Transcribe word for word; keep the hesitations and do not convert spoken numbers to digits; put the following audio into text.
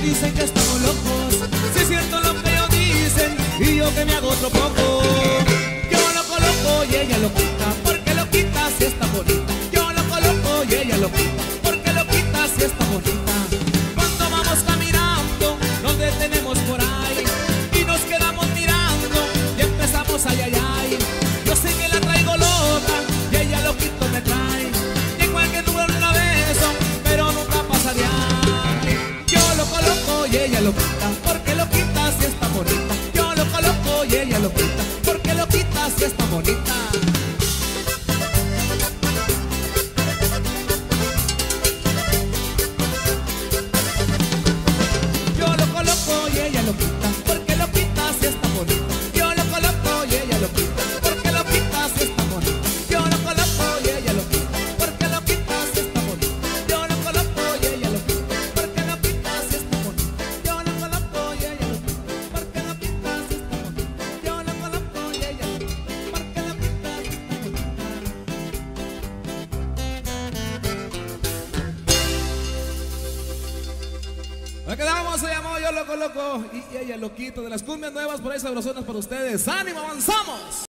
dicen que estamos locos, si es cierto lo que ellos dicen y yo que me hago otro poco. Yo lo coloco y ella lo quita, porque lo quita si está bonita. Yo lo coloco y ella lo quita, porque lo quita si está bonita. Cuando vamos caminando nos detenemos por ahí y nos quedamos mirando y empezamos ay ay ay. Yo sé que la traigo loca y ella lo quito me trae. Y en cualquier lugar la beso, pero nunca pasa de ahí. Yo lo coloco y ella lo quita, porque lo quita si está bonita. Yo lo coloco y ella lo quita, porque lo quita si está bonita. Yo lo coloco y ella lo quita, porque lo quita si está bonita. Yo lo coloco y ella lo quita, porque lo quita si está bonita. Yo lo coloco y ella lo quita, porque lo quita si está bonita. Yo lo coloco y ella lo quita, porque lo quita si está bonita. Yo lo coloco y ella lo quita, porque lo quita si está bonita. Yo lo coloco y ella lo quita, porque lo quita si está bonita. Nos quedamos, se llamó Yo lo coloco y ella lo quito, de las cumbias nuevas por ahí sabrosonas para ustedes. ¡Ánimo, avanzamos!